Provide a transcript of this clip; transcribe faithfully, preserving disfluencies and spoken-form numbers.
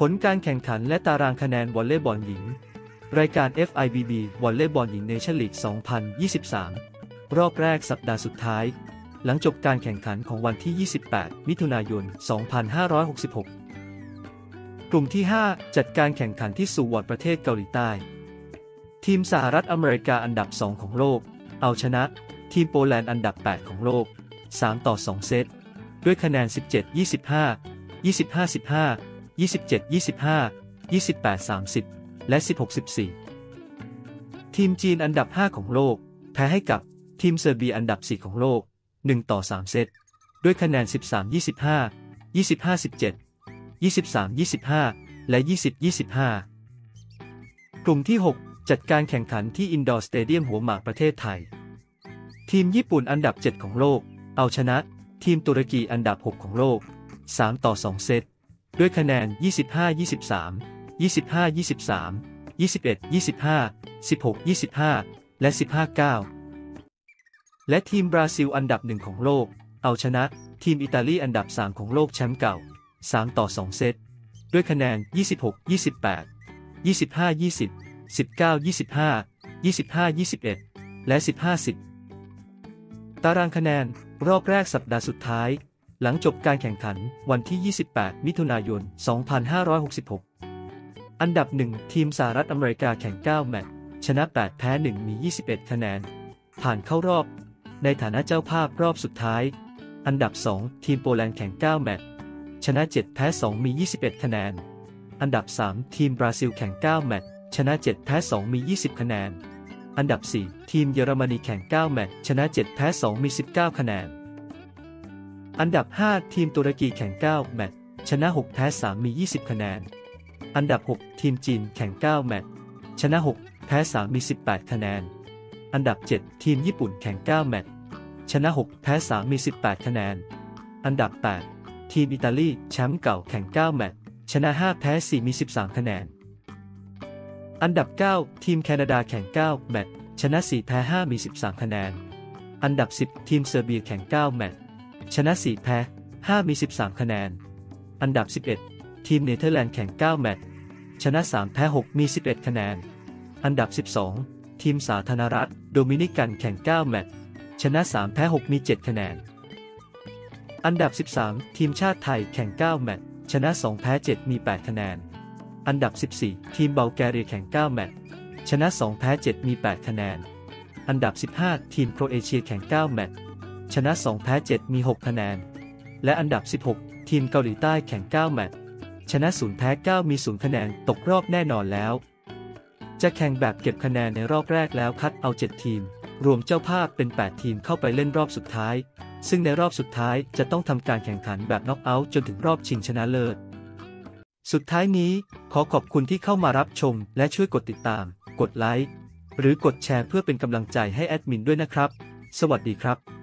ผลการแข่งขันและตารางคะแนนวอลเลย์บอลหญิงรายการ เอฟ ไอ บี บี วอลเลย์บอลหญิงเนชั่นลีก สองพันยี่สิบสาม รอบแรกสัปดาห์สุดท้ายหลังจบการแข่งขันของวันที่ ยี่สิบแปด มิถุนายน สองพันห้าร้อยหกสิบหก กลุ่มที่ ห้า จัดการแข่งขันที่ซูวอนประเทศเกาหลีใต้ทีมสหรัฐอเมริกาอันดับ สอง ของโลกเอาชนะทีมโปแลนด์อันดับ แปด ของโลก สาม ต่อ สอง เซตด้วยคะแนน สิบเจ็ด ยี่สิบห้า ยี่สิบห้า สิบห้า ยี่สิบเจ็ด ยี่สิบห้า ยี่สิบแปด สามสิบ และ สิบหก สิบสี่ ทีมจีนอันดับ ห้า ของโลกแพ้ให้กับทีมเซอร์เบียอันดับ สี่ ของโลก หนึ่ง ต่อ สาม เซตด้วยคะแนน สิบสาม ยี่สิบห้า ยี่สิบห้า สิบเจ็ด ยี่สิบสาม ยี่สิบห้า และ ยี่สิบ ยี่สิบห้า กลุ่มที่ หก จัดการแข่งขันที่อินดอร์สเตเดียมหัวหมากประเทศไทยทีมญี่ปุ่นอันดับ เจ็ด ของโลกเอาชนะทีมตุรกีอันดับ หก ของโลก สาม ต่อ สอง เซตด้วยคะแนน ยี่สิบห้า ยี่สิบสาม ยี่สิบห้า ยี่สิบสาม ยี่สิบเอ็ด ยี่สิบห้า สิบหก ยี่สิบห้า และ สิบห้า เก้า และทีมบราซิลอันดับ หนึ่ง ของโลกเอาชนะทีมอิตาลีอันดับ สาม ของโลกแชมป์เก่า สาม ต่อ สอง เซตด้วยคะแนน ยี่สิบหก ยี่สิบแปด ยี่สิบห้า ยี่สิบ สิบเก้า ยี่สิบห้า ยี่สิบห้า ยี่สิบเอ็ด และ สิบห้า สิบ ตารางคะแนนรอบแรกสัปดาห์สุดท้ายหลังจบการแข่งขันวันที่ ยี่สิบแปด มิถุนายน สองพันห้าร้อยหกสิบหก อันดับ หนึ่ง ทีมสหรัฐอเมริกาแข่ง เก้า แมตช์ชนะ แปด แพ้ หนึ่ง มี ยี่สิบเอ็ด คะแนนผ่านเข้ารอบในฐานะเจ้าภาพรอบสุดท้ายอันดับ สอง ทีมโปแลนด์แข่ง เก้า แมตช์ชนะ เจ็ด แพ้ สอง มี ยี่สิบเอ็ด คะแนนอันดับ สาม ทีมบราซิลแข่ง เก้า แมตช์ชนะ เจ็ด แพ้ สอง มี ยี่สิบ คะแนนอันดับ สี่ ทีมเยอรมนีแข่ง เก้า แมตช์ชนะ เจ็ด แพ้ สอง มี สิบเก้า คะแนนอันดับ ห้า ทีมตุรกีแข่ง เก้า แมตช์ชนะ หก แพ้ สาม มี ยี่สิบ คะแนนอันดับ หก ทีมจีนแข่ง เก้า แมตช์ชนะ หก แพ้ สาม มี สิบแปด คะแนนอันดับ เจ็ด ทีมญี่ปุ่นแข่ง เก้า แมตช์ชนะ หก แพ้ สาม มี สิบแปด คะแนนอันดับ แปด ทีมอิตาลีแชมป์เก่าแข่ง เก้า แมตช์ชนะ ห้า แพ้ สี่ มี สิบสาม คะแนนอันดับ เก้า ทีมแคนาดาแข่ง เก้า แมตช์ชนะ สี่ แพ้ ห้า มี สิบสาม คะแนนอันดับ สิบ ทีมเซอร์เบียแข่ง เก้า แมตช์ชนะ สี่ แพ้ ห้า มี สิบสาม คะแนนอันดับ สิบเอ็ด ทีมเนเธอร์แลนด์แข่ง เก้า แมตช์ชนะ สาม แพ้ หก มี สิบเอ็ด คะแนนอันดับ สิบสอง ทีมสาธารณรัฐโดมินิกันแข่ง เก้า แมตช์ชนะ สาม แพ้ หก มี เจ็ด คะแนนอันดับ สิบสาม ทีมชาติไทยแข่ง เก้า แมตช์ชนะ สอง แพ้ เจ็ด มี แปด คะแนนอันดับ สิบสี่ ทีมบัลแกเรียแข่ง เก้า แมตช์ชนะ สอง แพ้ เจ็ด มี แปด คะแนนอันดับ สิบห้า ทีมโครเอเชียแข่ง เก้า แมตช์ชนะ สอง แพ้ เจ็ด มี หก คะแนนและอันดับ สิบหก ทีมเกาหลีใต้แข่ง เก้า แมตช์ชนะ ศูนย์ แพ้ เก้า มี ศูนย์ คะแนนตกรอบแน่นอนแล้วจะแข่งแบบเก็บคะแนนในรอบแรกแล้วคัดเอา เจ็ด ทีมรวมเจ้าภาพเป็น แปด ทีมเข้าไปเล่นรอบสุดท้ายซึ่งในรอบสุดท้ายจะต้องทำการแข่งขันแบบน็อกเอาท์จนถึงรอบชิงชนะเลิศสุดท้ายนี้ขอขอบคุณที่เข้ามารับชมและช่วยกดติดตามกดไลค์หรือกดแชร์เพื่อเป็นกำลังใจให้แอดมินด้วยนะครับสวัสดีครับ